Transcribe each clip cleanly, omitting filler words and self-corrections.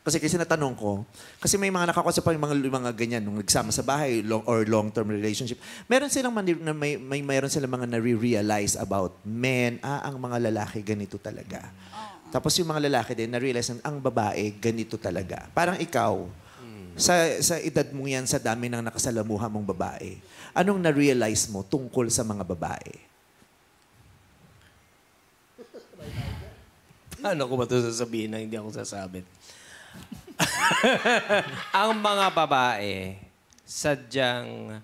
Kasi natanong ko, kasi may mga nakakwasa pa yung mga ganyan, nung nagsama sa bahay or long-term relationship. Meron silang mayroon silang mga nare-realize about men, ang mga lalaki ganito talaga. Tapos yung mga lalaki din, na-realize ang babae ganito talaga. Parang ikaw, sa edad mo yan, sa dami ng nakasalamuha mong babae, anong na-realize mo tungkol sa mga babae? Ano ko ba ito sasabihin na hindi ako sasabit? Ang mga babae, sadyang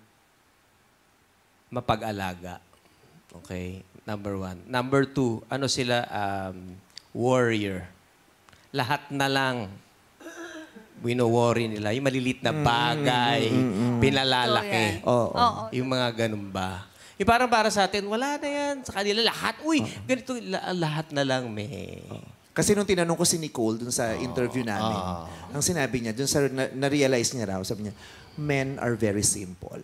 mapag-alaga. Okay? Number 1. Number 2, ano sila? Warrior. Lahat na lang wino-worry nila. Yung malilit na bagay, pinalalaki. Yung mga ganun ba? Yung parang para sa atin, wala na yan. Sa kanila lahat. Uy, ganito, lahat na lang, may... Kasi nung tinanong ko si Nicole dun sa interview namin, ang sinabi niya, dun sa na-realize niya raw, sabi niya, men are very simple.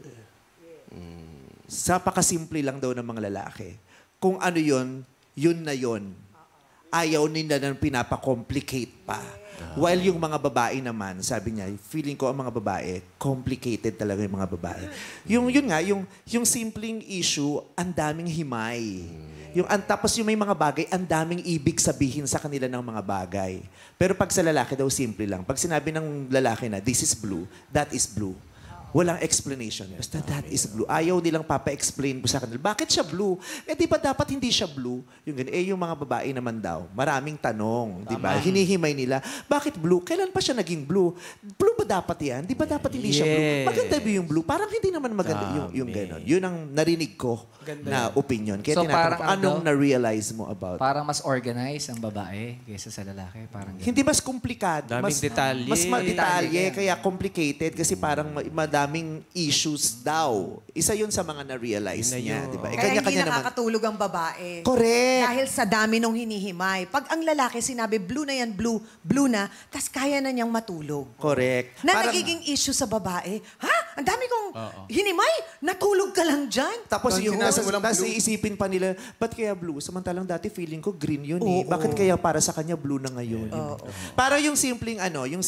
Sapakasimple lang daw ng mga lalaki. Kung ano yun, yun na yun. Ayaw nila nang pinapakomplicate pa. While yung mga babae naman, sabi niya, feeling ko ang mga babae, complicated talaga yung mga babae. Yung simpleng issue, ang daming himay. Tapos yung may mga bagay, ang daming ibig sabihin sa kanila ng mga bagay. Pero pag sa lalaki daw, simple lang. Pag sinabi ng lalaki na, this is blue, that is blue. Walang explanation. Basta that is blue. Ayaw nilang papa-explain po sa kanila. Bakit siya blue? Di ba dapat hindi siya blue? Yung mga babae naman daw, maraming tanong. Di ba? Hinihimay nila. Bakit blue? Kailan pa siya naging blue? Blue ba dapat yan? Di ba dapat hindi siya blue? Maganda ba yung blue? Parang hindi naman maganda yung gano'n. Yun ang narinig ko na opinion. Kaya So, tinatanong ko, anong na-realize mo about? Parang mas organized ang babae kaysa sa lalaki. Parang Hindi mas komplikado. Daming detalye. Mas detalye, kaya complicated kasi parang madaming issues daw. Isa yun sa mga na-realize niya. Diba? Kaya hindi nakakatulog ang babae. Correct. Dahil sa dami nung hinihimay. Pag ang lalaki sinabi, blue na yan, blue na, tas kaya na niyang matulog. Correct. Na nagiging issue sa babae, ha? Ang dami kong hinimay, natulog ka lang dyan. Tapos iisipin pa nila, ba't kaya blue? Samantalang dati feeling ko green yun eh. Bakit kaya para sa kanya blue na ngayon? Para yung simpleng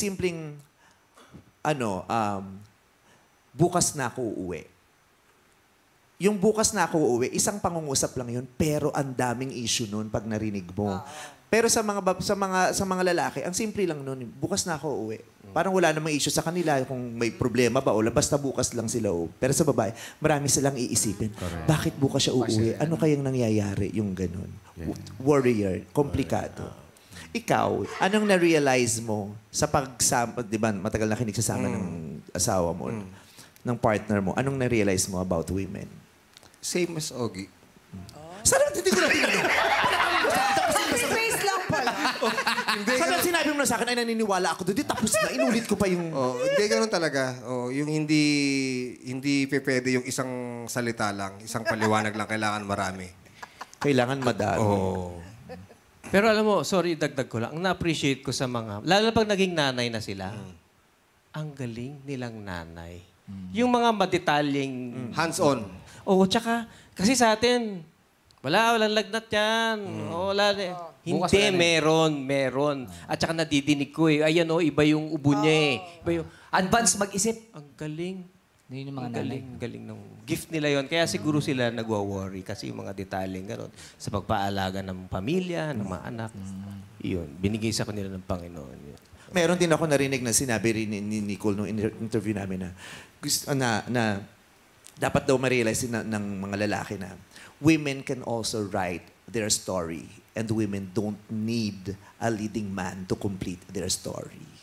bukas na ako uuwi. Yung bukas na ako uuwi, isang pangungusap lang yun, pero ang daming issue nun pag narinig mo. Pero sa mga lalaki, ang simple lang nun, bukas na ako uuwi. Parang wala namang issue sa kanila kung may problema ba o basta bukas lang sila uuwi. Pero sa babae, marami silang iisipin. Bakit bukas siya uuwi? Ano kayang nangyayari? Yung ganun. Warrior. Komplikado. Ikaw, anong na-realize mo sa pagsama, di ba, matagal na kinigsasama ng asawa mo, ng partner mo, anong na-realize mo about women? Same as Ogie. Sana hindi ko na tinanong. Face lang pala. Sana sinabi mo na sa akin, ay naniniwala ako doon, tapos na, inulit ko pa yung... Hindi ganun talaga. Yung hindi pwede yung isang salita lang, isang paliwanag lang, kailangan marami. Kailangan madami. Pero alam mo, sorry, dagdag ko lang. Ang na-appreciate ko sa mga, lalo pag naging nanay na sila, ang galing nilang nanay. Yung mga madetalyeng... Hands-on. Oo, tsaka, kasi sa atin, walang lagnat yan. Wala. Hindi, meron. At saka nadidinig ko eh. Ayan iba yung ubo niya eh. Iba yung, advance mag-isip. ang galing. Yun yung mga nanay. Galing ng gift nila yon. Kaya siguro sila nagwa-worry kasi yung mga detalyeng gano'n sa pagpaalaga ng pamilya, ng mga anak. Yun, binigay sa kanila ng Panginoon. Yun. Meron din ako narinig na sinabi rin ni Nicole nung interview namin na dapat daw ma-realize ng mga lalaki na women can also write their story and women don't need a leading man to complete their story.